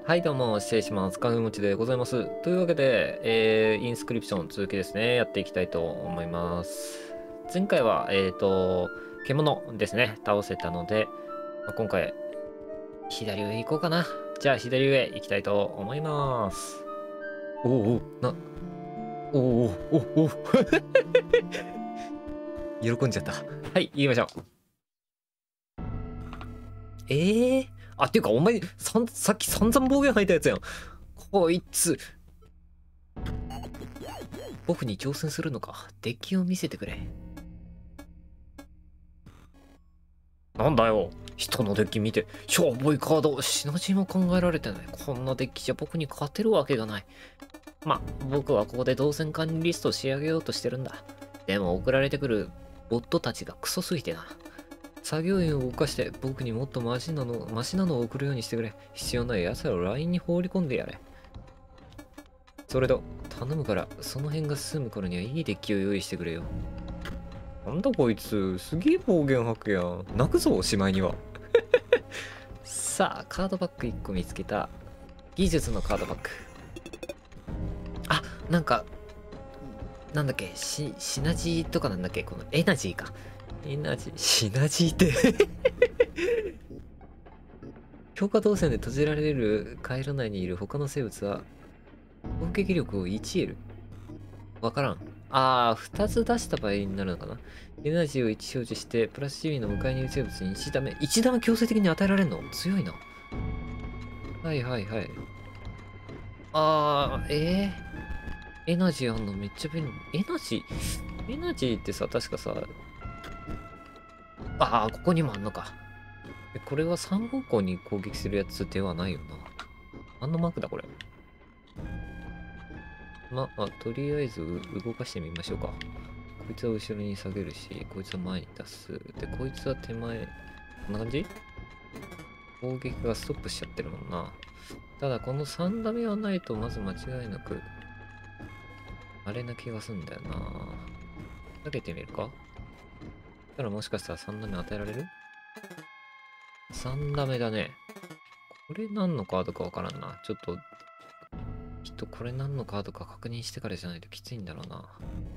はいどうも、失礼します。かぐもちでございます。というわけで、インスクリプション続きですね、やっていきたいと思います。前回は、獣ですね、倒せたので、今回、左上行こうかな。じゃあ、左上行きたいと思います。おお、おお、おお、喜んじゃった。はい、言いましょう。っていうか、お前、さっき散々暴言吐いたやつやん。こいつ、僕に挑戦するのか。デッキを見せてくれ。なんだよ。人のデッキ見て、しょぼいカード、シナジーも考えられてない。こんなデッキじゃ僕に勝てるわけがない。ま、僕はここで動線管理リストを仕上げようとしてるんだ。でも送られてくるボットたちがクソすぎてな。作業員を動かして僕にもっとマシなのを送るようにしてくれ。必要ない奴らを LINE に放り込んでやれ。それと、頼むから、その辺が進む頃にはいいデッキを用意してくれよ。なんだこいつ、すげえ暴言吐くやん。泣くぞ、おしまいには。さあ、カードバッグ1個見つけた。技術のカードバッグ。あ、なんか、なんだっけ、シナジーとかなんだっけ、このエナジーか。エナジー、シナジーって強化動線で閉じられる回路内にいる他の生物は、攻撃力を 1L。わからん。2つ出した場合になるのかな。エナジーを1表示して、プラス CB の向かいにいる生物に1ダメ。1ダメ強制的に与えられるの強いな。はいはいはい。エナジーあんのめっちゃ便利。エナジーってさ、確かさ、ここにもあんのか。これは3方向に攻撃するやつではないよな。何のマークだこれ。とりあえず動かしてみましょうか。こいつは後ろに下げるし、こいつは前に出す。で、こいつは手前。こんな感じ。攻撃がストップしちゃってるもんな。ただ、この3ダメはないと、まず間違いなく、あれな気がすんだよな。かけてみるか。たらもしかしたら3ダメ与えられる？ 3 ダメだね。これ何のカードかわからんな。ちょっと、きっとこれ何のカードか確認してからじゃないときついんだろうな。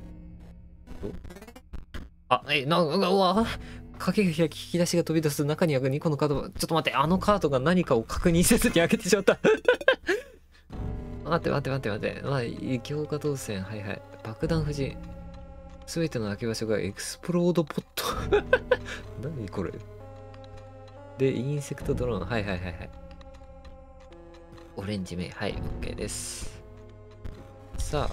うわ影が開き引き出しが飛び出す中にある2個のカード。ちょっと待って、あのカードが何かを確認せずに開けてしまった。待って。強化動線、はいはい。爆弾夫人。すべての開け場所がエクスプロードポット。何これ。で、インセクトドローン。はい。オレンジ目。はい、OK です。さあ。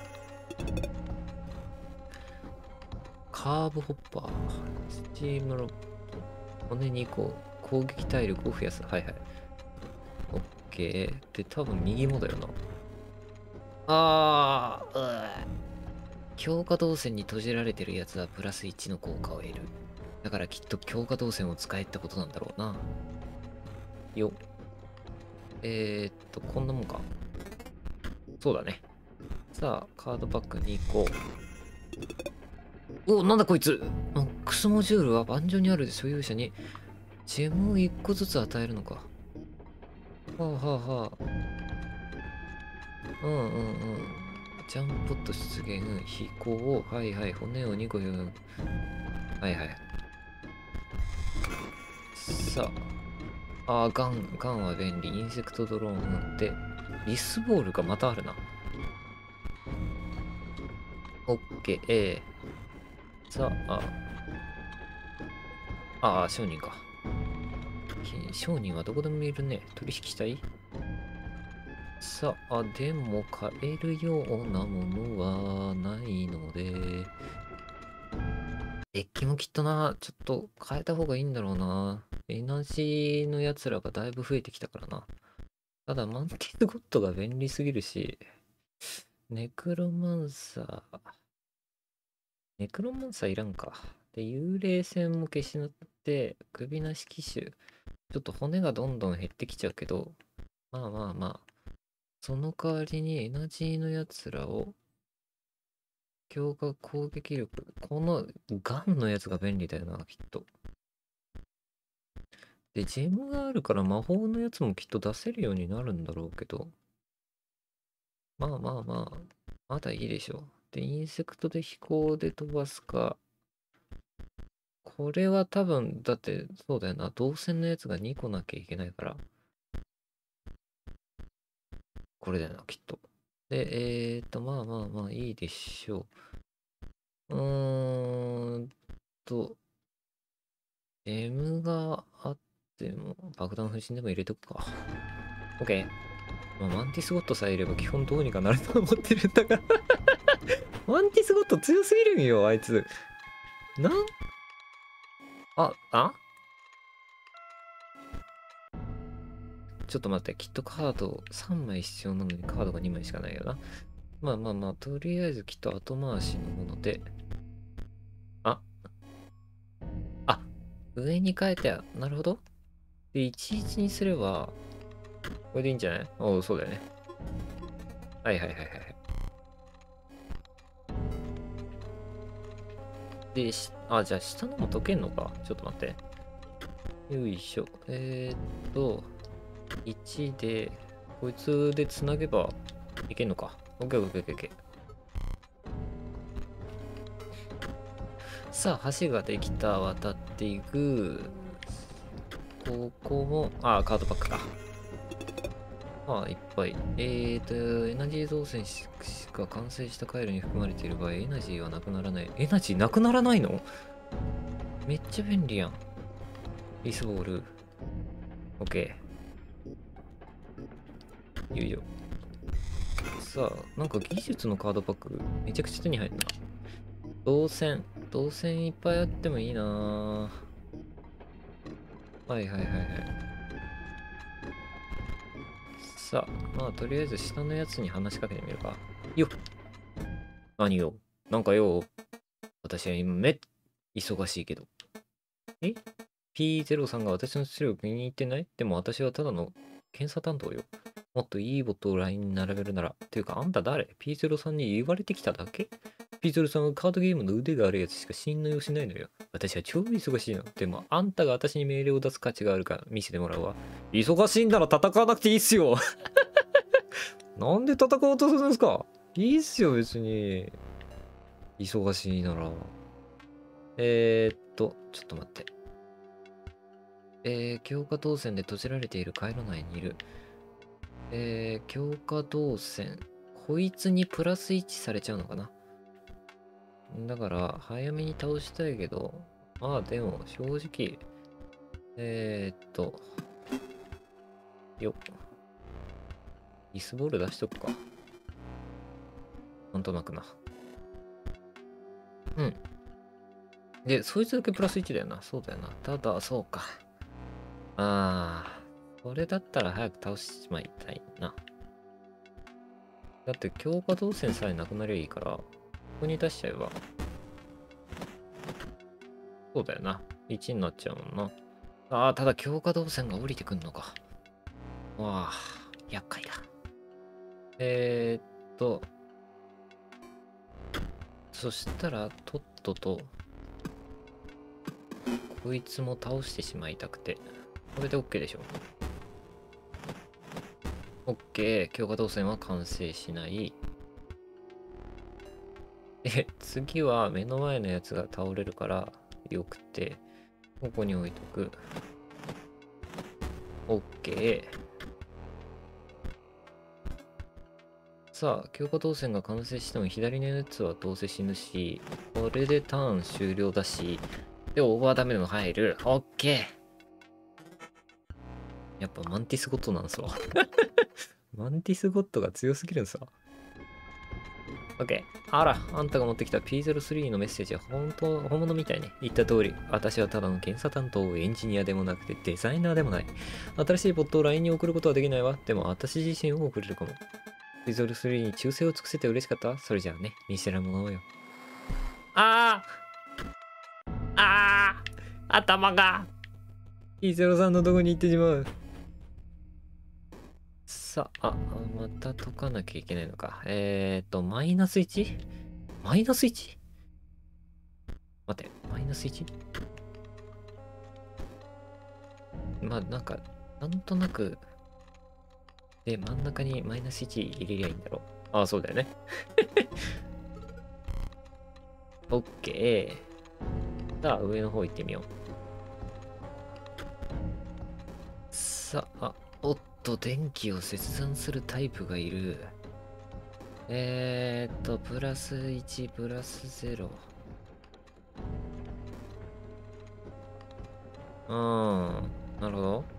カーブホッパー。スチームロット。骨2個。攻撃体力を増やす。はい。OK。で、多分右もだよな。強化動線に閉じられてるやつはプラス1の効果を得る。だからきっと強化動線を使えってことなんだろうな。よ。こんなもんか。そうだね。さあ、カードパックに行こう。なんだこいつ。マックスモジュールは盤上にある所有者にジェムを1個ずつ与えるのか。はあ。ジャンポット出現、飛行、はい、骨を2個用。はい。さガンは便利。インセクトドローンで、リスボールがまたあるな。オッケー。さ商人か。商人はどこでもいるね。取引したい？さあ、でも買えるようなものはないので、デッキもきっとな、ちょっと変えた方がいいんだろうな。エナジーのやつらがだいぶ増えてきたからな。ただ、マンティスゴッドが便利すぎるし、ネクロマンサーいらんか。で、幽霊船も消しなって、首なし機種。ちょっと骨がどんどん減ってきちゃうけど、まあ。その代わりにエナジーのやつらを、強化攻撃力。このガンのやつが便利だよな、きっと。 で、ジェムがあるから魔法のやつもきっと出せるようになるんだろうけど。まあまあまあ、まだいいでしょう。で、インセクトで飛行で飛ばすか。これは多分、だって、そうだよな。導線のやつが2個なきゃいけないから。これだよな、きっと。で、まあまあまあ、いいでしょう。と、M があっても、爆弾不審でも入れとくか。OK。まあ、マンティスゴットさえいれば基本どうにかなると思ってるんだがマンティスゴット強すぎるんよ、あいつ。あちょっと待って、きっとカード3枚必要なのにカードが2枚しかないよな。まあまあまあ、とりあえずきっと後回しのもので。あ、上に変えて、なるほど。で、11にすれば、これでいいんじゃない？おう、そうだよね。はいはいはいはい。で、じゃあ下のも解けんのか。ちょっと待って。よいしょ。1で、こいつでつなげばいけんのか。オッケーオッケーオッケーオッケー。さあ、橋ができた。渡っていく。ここも、カードパックか。いっぱい。エナジー造船が完成した回路に含まれている場合、エナジーはなくならない。エナジーなくならないの？めっちゃ便利やん。リスボール。オッケー。いよいよ。さあ、なんか技術のカードパック、めちゃくちゃ手に入るな。導線。導線いっぱいあってもいいな。はいはいはいはい。さあ、まあとりあえず下のやつに話しかけてみるか。よっ。何よ。なんかよ。私は今忙しいけど。P0 さんが私の資料気に入ってない？でも私はただの検査担当よ。もっといいボットを LINE に並べるなら。ていうか、あんた誰？ P0 さんに言われてきただけ？ P0 さんはカードゲームの腕があるやつしか信用しないのよ。私は超忙しいの。でも、あんたが私に命令を出す価値があるから見せてもらうわ。忙しいんなら戦わなくていいっすよ。なんで戦おうとするんですか？いいっすよ、別に。忙しいなら。ちょっと待って。強化導線で閉じられている回路内にいる。強化導線。こいつにプラス1されちゃうのかな。だから、早めに倒したいけど、まあでも、正直、よっ。イスボール出しとくか。なんとなくな。うん。で、そいつだけプラス1だよな。そうだよな。ただ、そうか。それだったら早く倒しちまいたいな。だって強化導線さえなくなりゃいいから、ここに出しちゃえば。そうだよな。1になっちゃうもんな。ただ強化導線が降りてくんのか。わあ、厄介だ。そしたら、とっとと、こいつも倒してしまいたくて。これで OK でしょ。OK。強化導線は完成しない。次は目の前のやつが倒れるからよくて、ここに置いとく。OK。さあ、強化導線が完成しても左のやつはどうせ死ぬし、これでターン終了だし、で、オーバーダメージも入る。OK。やっぱマンティスゴットなんすわ。マンティスゴットが強すぎるんすわ。OK。あら、あんたが持ってきた P03 のメッセージは本物みたいね。言った通り、私はただの検査担当、エンジニアでもなくてデザイナーでもない。新しいボットを LINE に送ることはできないわ。でも私自身を送れるかも。P03 に忠誠を尽くせて嬉しかった？それじゃあね、見せられものよ。頭が P03 のどこに行ってしまう。さあ、また解かなきゃいけないのか。マイナス 1？ マイナス 1？ 待って、マイナス 1？ まあなんか、なんとなく、で、真ん中にマイナス1入れりゃいいんだろう。ああ、そうだよね。オッケー。さあ、上の方行ってみよう。さあ、おっと、電気を切断するタイプがいる。プラス1、プラス0。なるほど。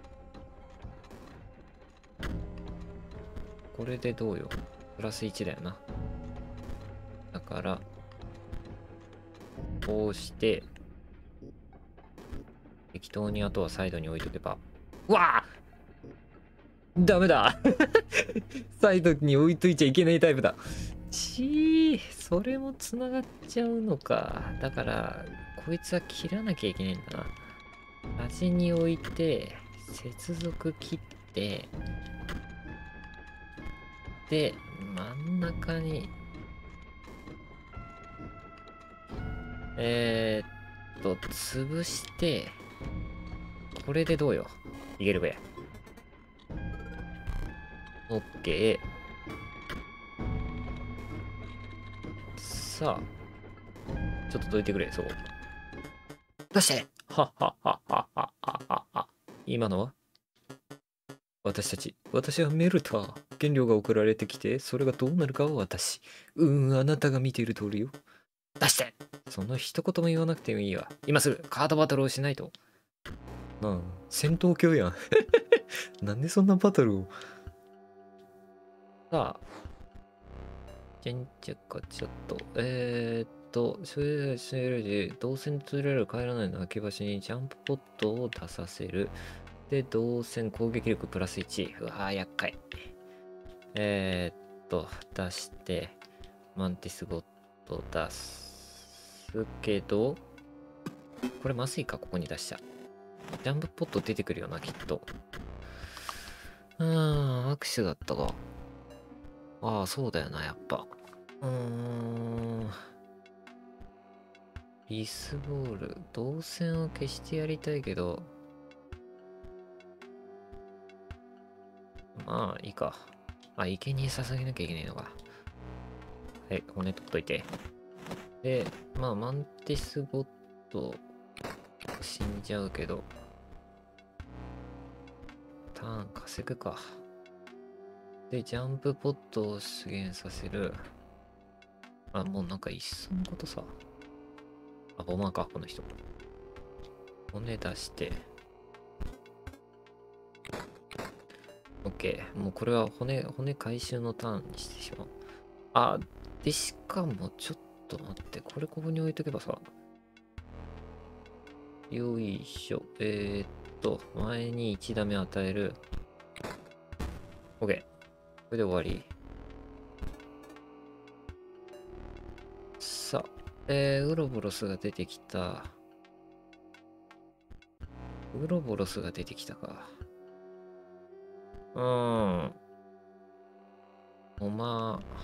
これでどうよ。プラス1だよな。だから、こうして、適当にあとはサイドに置いとけば。うわあダメだサイドに置いといちゃいけないタイプだ。それも繋がっちゃうのか。だから、こいつは切らなきゃいけないんだな。端に置いて、接続切って、で、真ん中に、潰して、これでどうよ。いけるべ。オッケー。さあ、ちょっとどいてくれ、そう。出してはっはっはっはっはっはっはっは。今のは私はメルター。原料が送られてきて、それがどうなるかは私。あなたが見ている通りよ。出してその一言も言わなくてもいいわ。今すぐカードバトルをしないと。なあ、戦闘狂やん。なんでそんなバトルを。さあ、じゃんちゃかちょっと。それで、動線と釣れる帰らないの開け場所にジャンプポットを出させる。で、動線攻撃力プラス1。うわー、厄介。出して、マンティスゴット出すけど、これまずいか、ここに出しちゃ。ジャンプポット出てくるよな、きっと。握手だったか。ああ、そうだよな、やっぱ。リスボール。動線を消してやりたいけど、まあ、いいか。あ、生贄捧げなきゃいけないのか。はい、骨取っといて。で、まあ、マンティスゴット、死んじゃうけど、ターン稼ぐか。で、ジャンプポットを出現させる。あ、もうなんかいっそのことさ。あ、ボマーか、この人。骨出して。オッケー。もうこれは骨回収のターンにしてしまう。あ、で、しかもちょっと待って。これここに置いとけばさ。よいしょ。前に1ダメ与える。オッケー。これで終わり。さあ、ウロボロスが出てきた。ウロボロスが出てきたか。まあ、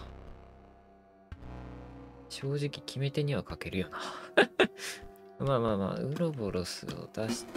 正直決め手には欠けるよな。まあまあまあ、ウロボロスを出して、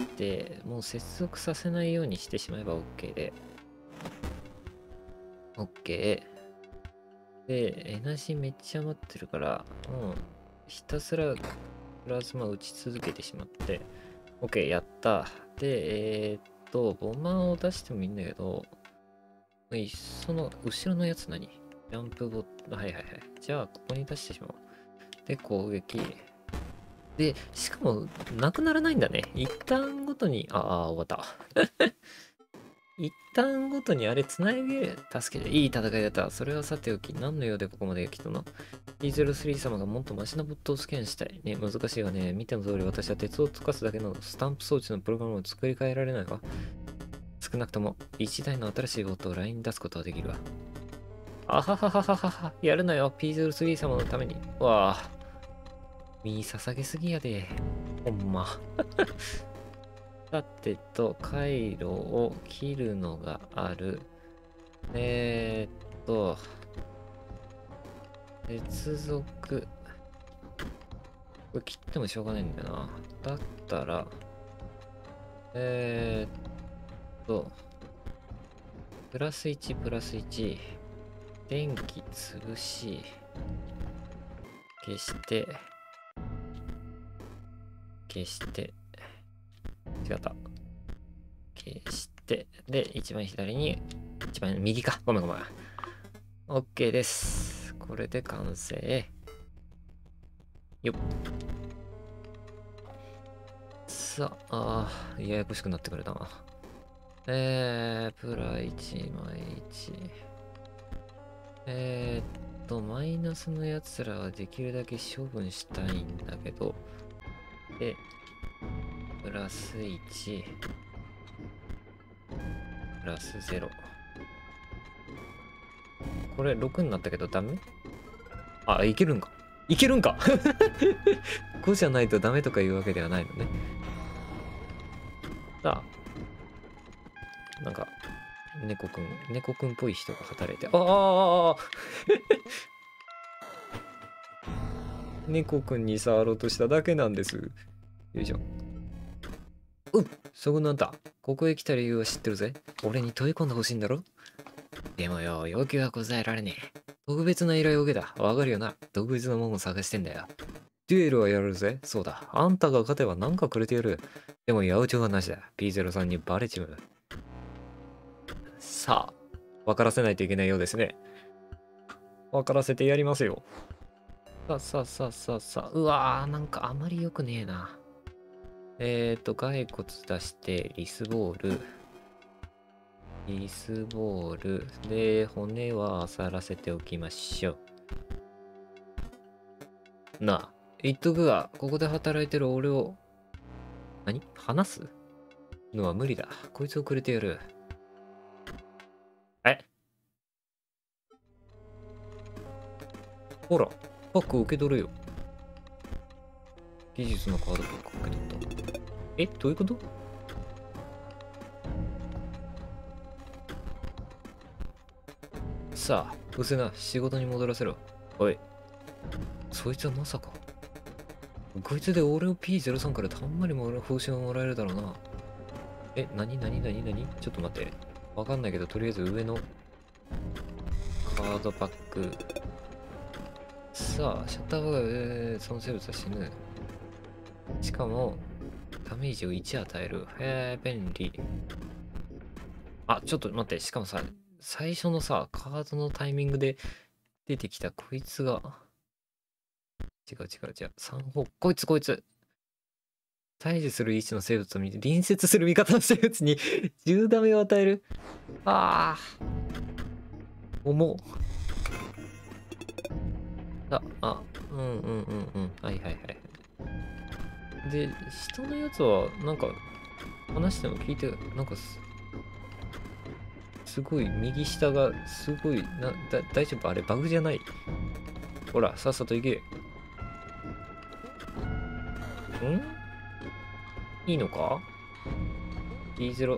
もう接続させないようにしてしまえば OK で。OK。で、エナジーめっちゃ余ってるから、もうひたすらプラズマ打ち続けてしまって、OK、やった。で、ボマーを出してもいいんだけど、その後ろのやつ何？ジャンプボット、はいはいはい。じゃあ、ここに出してしまおう。で、攻撃。で、しかも、なくならないんだね。一旦ごとに、終わった。一旦ごとにあれ繋いで助けていい戦いだった。それはさておき、何の用でここまで来たの？ E03 様がもっとマシなボットをスキャンしたい。ね、難しいわね。見ての通り私は鉄を溶かすだけのスタンプ装置のプログラムを作り変えられないわ。少なくとも1台の新しいボットをラインに出すことはできるわ。あはははははは。やるなよ。P03 様のために。わあ。身捧げすぎやで。ほんま。さてと、回路を切るのがある。接続。これ切ってもしょうがないんだよな。だったら、 えプラス1、プラス1。電気潰し、消して、消して、違った。消して、で、一番左に、一番右か。ごめんごめん。OK です。これで完成。よっ。さあ、ややこしくなってくるな。プラ1枚1。マイナスのやつらはできるだけ処分したいんだけど、で、プラス1、プラス0。これ6になったけどダメ？あ、いけるんか。いけるんか5じゃないとダメとかいうわけではないのね。さあ、なんか、猫くんっぽい人が働いて、猫くんに触ろうとしただけなんです。よいしょ。そこなんだ。ここへ来た理由は知ってるぜ。俺に問い込んでほしいんだろ？でもよ、要求は答えられねえ。特別な依頼を受けた。わかるよな。特別なものを探してんだよ。デュエルはやるぜ。そうだ。あんたが勝てばなんかくれてやる。でも八百長はなしだ。P03 にバレちまう。さあ、分からせないといけないようですね。分からせてやりますよ。さあ。うわー、なんかあまり良くねえな。骸骨出して、リスボール。で、骨は漁らせておきましょう。なあ、言っとくが、ここで働いてる俺を、話すのは無理だ。こいつをくれてやる。ほら、パック受け取るよ。技術のカードパック受け取った。どういうこと？さあ、うせな、仕事に戻らせろ。おい、そいつはまさか。こいつで俺を P03 からたんまりも報酬をもらえるだろうな。何ちょっと待って。わかんないけど、とりあえず上のカードパック。さあ、シャッターバーが、その生物は死ぬ。しかも、ダメージを1与える。便利。あ、ちょっと待って。しかもさ、最初のさ、カードのタイミングで出てきたこいつが、違う。3歩。こいつ。対峙する位置の生物を見て、隣接する味方の生物に10ダメを与える。ああ。重っ。はい。で、下のやつは、なんか、話しても聞いて、なんかすごい、右下が、すごい、大丈夫？あれ、バグじゃない？ほら、さっさと行け。いいのか？ ?D0、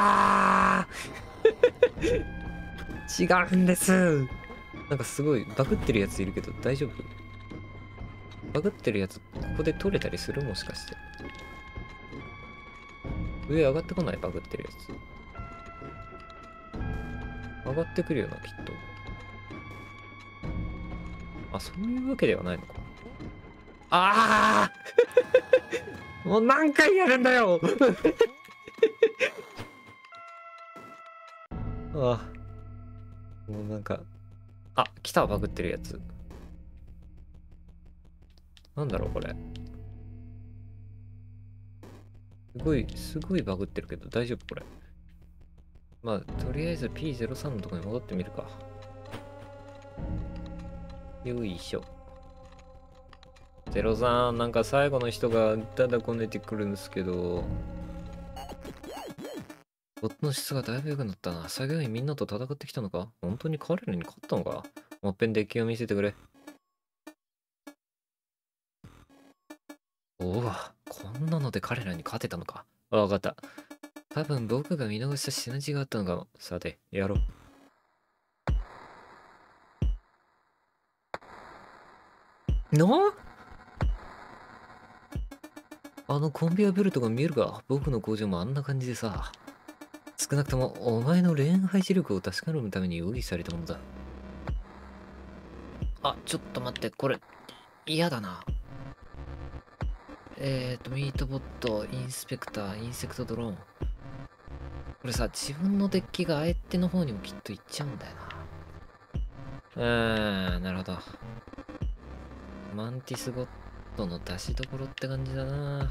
違うんです。なんかすごい、バグってるやついるけど、大丈夫？バグってるやつ、ここで取れたりする？もしかして。上上がってこない？バグってるやつ。上がってくるよな、きっと。あ、そういうわけではないのか。もう何回やるんだよもうなんか、来た、バグってるやつ。なんだろう、これ。すごいバグってるけど、大丈夫これ。まあ、とりあえず P03 のとこに戻ってみるか。よいしょ。03、なんか最後の人がだだこねてくるんですけど、音の質がだいぶ良くなったな。作業員みんなと戦ってきたのか？本当に彼らに勝ったのか？もっぺんデッキを見せてくれ。おお、こんなので彼らに勝てたのか？わかった。多分僕が見逃したシナジーがあったのかも。さて、やろう。 あのコンベアベルトが見えるか？僕の工場もあんな感じでさ。少なくともお前の恋愛視力を確かめるために用意されたものだ。あ、ちょっと待って、これ、嫌だな。ミートボット、インスペクター、インセクトドローン。これさ、自分のデッキが相手の方にもきっと行っちゃうんだよな。なるほど。マンティスゴットの出しどころって感じだな。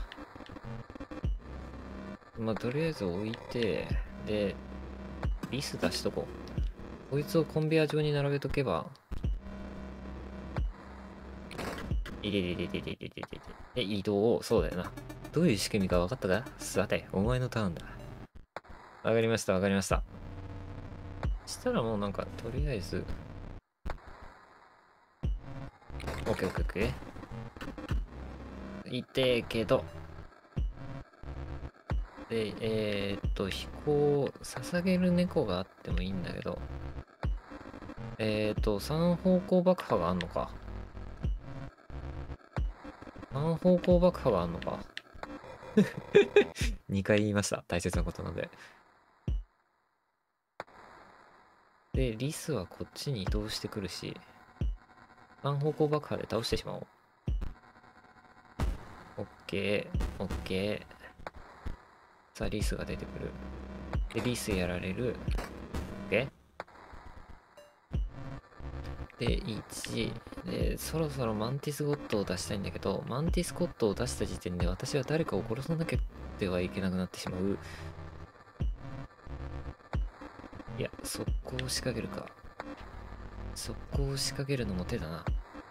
まあ、とりあえず置いて、で、リス出しとこう。こいつをコンベア上に並べとけば、で、移動を、そうだよな。どういう仕組みか分かったか？さて、お前のターンだ。わかりました、わかりました。したらもうなんか、とりあえず、オッケーオッケーオッケー。痛えけど、で、飛行、捧げる猫があってもいいんだけど、3方向爆破があんのか。3方向爆破があんのか。2回言いました。大切なことなので。で、リスはこっちに移動してくるし、3方向爆破で倒してしまおう。オッケー、オッケー。さあ、リスが出てくる。で、リスやられる。オッケー。で、1。で、そろそろマンティスゴットを出したいんだけど、マンティスゴットを出した時点で私は誰かを殺さなきゃってはいけなくなってしまう。いや、速攻を仕掛けるか。速攻を仕掛けるのも手だな。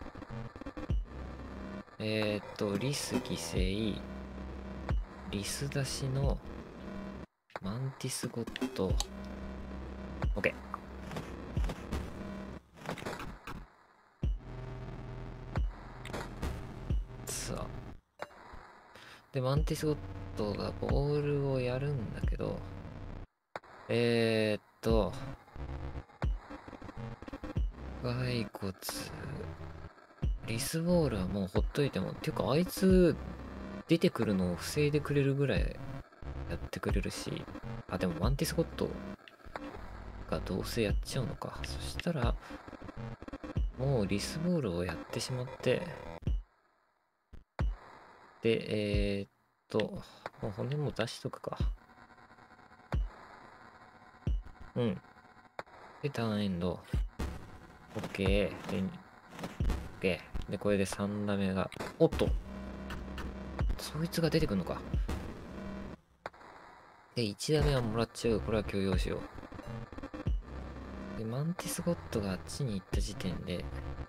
リス犠牲、リス出しのマンティスゴット、OK。さあ。で、マンティスゴットがボールをやるんだけど、骸骨、リスボールはもうほっといても、っていうかあいつ出てくるのを防いでくれるぐらいやってくれるし、あ、でもマンティスゴットがどうせやっちゃうのか。そしたら、もうリスボールをやってしまって、で、もう骨も出しとくか。うん。で、ターンエンド。OK。で、OK。で、これで3打目が、おっとそいつが出てくるのか。で、1打目はもらっちゃう。これは許容しよう。で、マンティスゴットがあっちに行った時点で、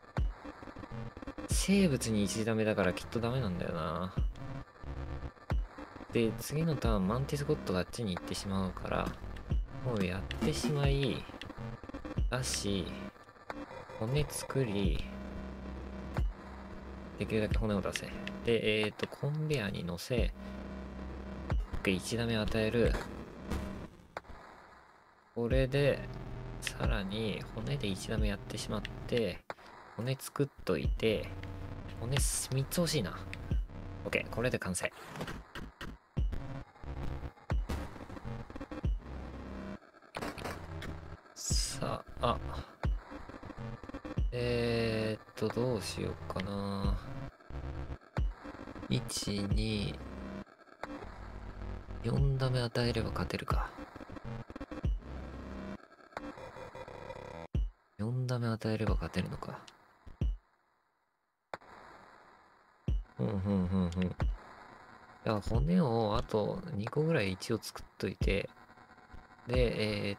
生物に1打目だからきっとダメなんだよな。で、次のターン、マンティスゴットがあっちに行ってしまうから、もうやってしまい、だし、骨作り、できるだけ骨を出せ。で、コンベアに乗せ、1打目与える。これで、さらに骨で1打目やってしまって、骨作っといて、骨3つ欲しいな。OK、これで完成。さあ、どうしようかな。1、2、4打目与えれば勝てるか。4打目与えれば勝てるのか。いや、骨をあと2個ぐらい一応作っといて、で、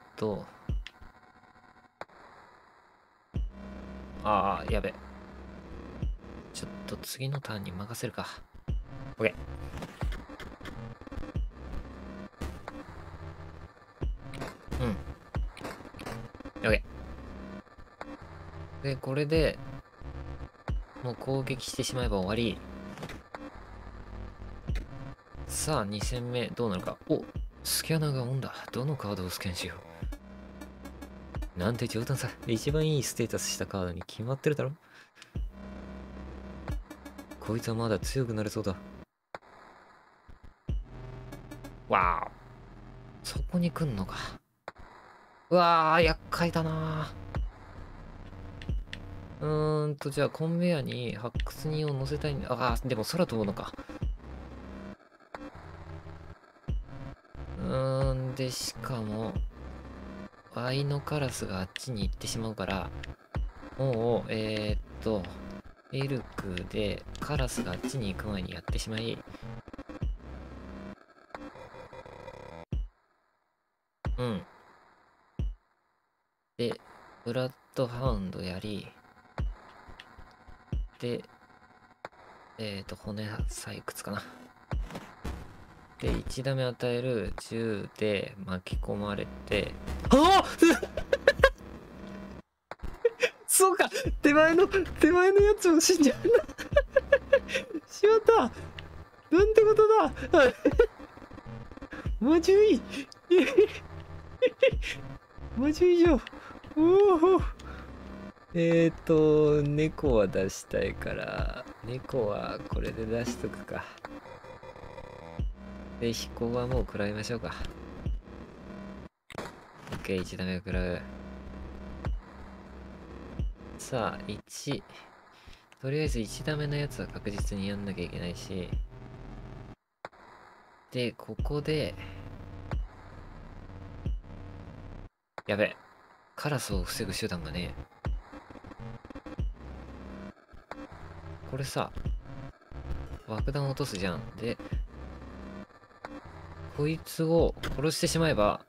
やべ。ちょっと次のターンに任せるか。OK。OK。で、これで、もう攻撃してしまえば終わり。さあ、2戦目、どうなるか。お、スキャナーがオンだ。どのカードをスキャンしよう。なんて冗談さ。一番いいステータスしたカードに決まってるだろ。こいつはまだ強くなれそうだ。 わあ。そこに来んのか。うわあ、厄介だな。じゃあコンベヤに発掘人を乗せたいんだ。ああ、でも空飛ぶのか。で、しかも、ワイのカラスがあっちに行ってしまうから、もう、エルクでカラスがあっちに行く前にやってしまい、うん。で、ブラッドハウンドやり、で、骨採掘かな。で、1打目与える銃で巻き込まれて、ああそうか、手前のやつも死んじゃうな。しまった。なんてことだ。マジュイ。マジュイじゃん。おお。猫は出したいから、猫はこれで出しとくか。で、飛行はもう食らいましょうか。OK、1打目食らう。さあ、1。とりあえず1打目のやつは確実にやんなきゃいけないし。で、ここで、やべ。カラスを防ぐ手段がね。これさ、爆弾落とすじゃん。で、こいつを殺してしまえば、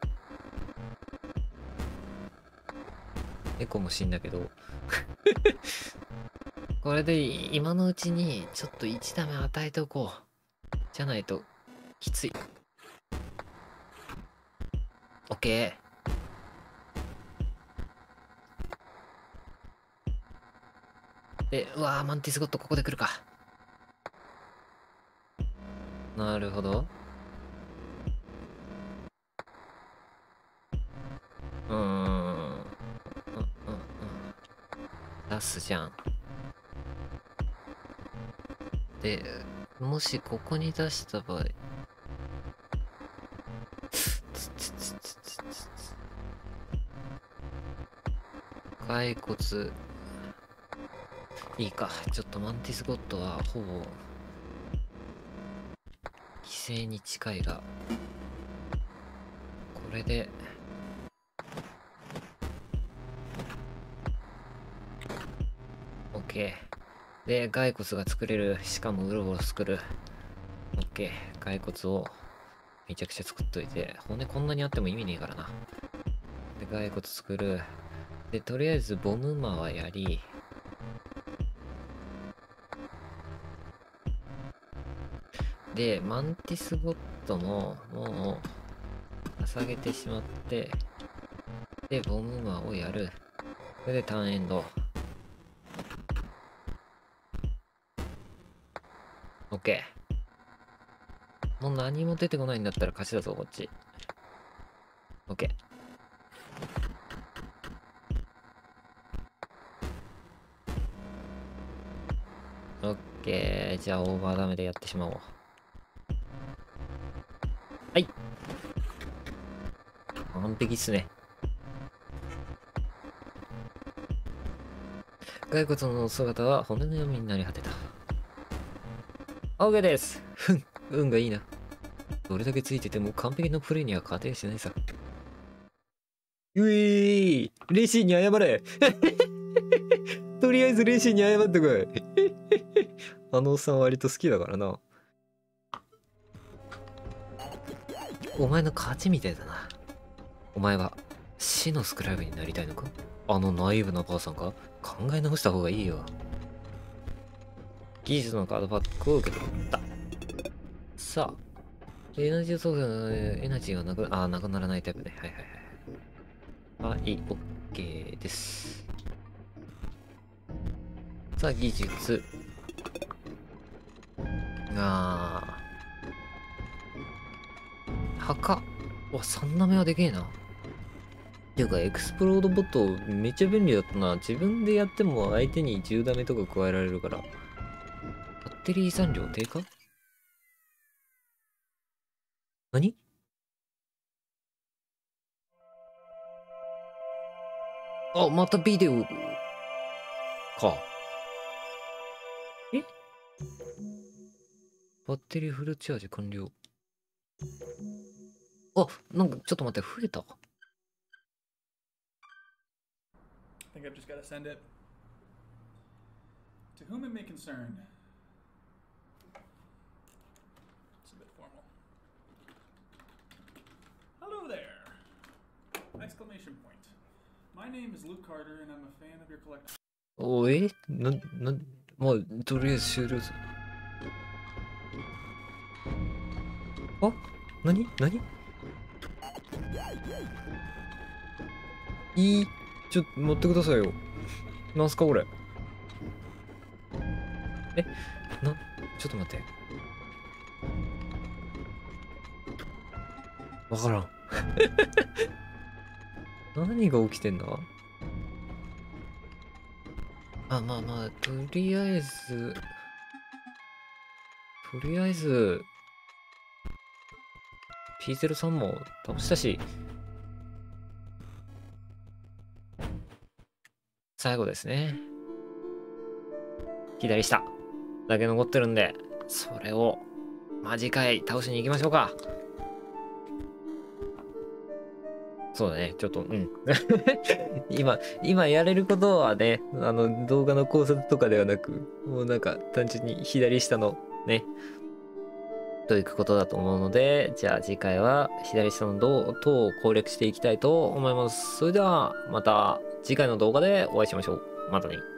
猫も死んだけど、これで今のうちにちょっと1ダメ与えておこう。じゃないと、きつい。オッケー。で、うわー、マンティスゴットここで来るか。なるほど。出すじゃん。で、もしここに出した場合、骸骨、いいか。ちょっとマンティスゴットはほぼ、犠牲に近いが、これで、OK。で、骸骨が作れる。しかもうろうろ作る。OK。骸骨をめちゃくちゃ作っといて、骨こんなにあっても意味ねえからな。で、骸骨作る。で、とりあえずボムマはやり、で、マンティスゴットも、もう、捧げてしまって、で、ボムマをやる。それでターンエンド。OK。もう何も出てこないんだったら勝ちだぞ、こっち。OK。OK。じゃあ、オーバーダメでやってしまおう。はい。完璧っすね。骸骨の姿は骨の闇になり果てた。OK です。ふん、運がいいな。どれだけついてても完璧なプレイには勝てやしないさ。ういー、レシーに謝れ。とりあえずレシーに謝ってこい。あのおっさん割と好きだからな。お前の勝ちみたいだな。お前は死のスクライブになりたいのか？あのナイーブなばあさんか？考え直した方がいいよ。技術のカードパックを受け取った。さあ、エナジーソースのエナジーがなくならないタイプね。はいはいはい。はい、OK です。さあ、技術。墓。わ、3ダメはでけえな。っていうか、エクスプロードボットめっちゃ便利だったな。自分でやっても相手に10ダメとか加えられるから。バッテリー残量低下？何？ あ、またビデオか。え、バッテリーフルチャージ完了。あ、なんかちょっと待って、増えた。 I think I've just got to send it. To whom it may concern. It's a bit formal. Hello there! Exclamation point. My name is Luke Carter and I'm a fan of your collection. おまあ、とりあえず終了する。あ、何ちょっと待ってくださいよ。なんすかこれ。ちょっと待って。わからん。何が起きてんだ？あ、まあ、とりあえず、P03 も倒したし、最後ですね。左下だけ残ってるんで、それを、次回倒しに行きましょうか。そうだね、ちょっと、今やれることはね、動画の考察とかではなく、もうなんか単純に左下のね、といくことだと思うので、じゃあ次回は左下の塔を攻略していきたいと思います。それではまた次回の動画でお会いしましょう。またね。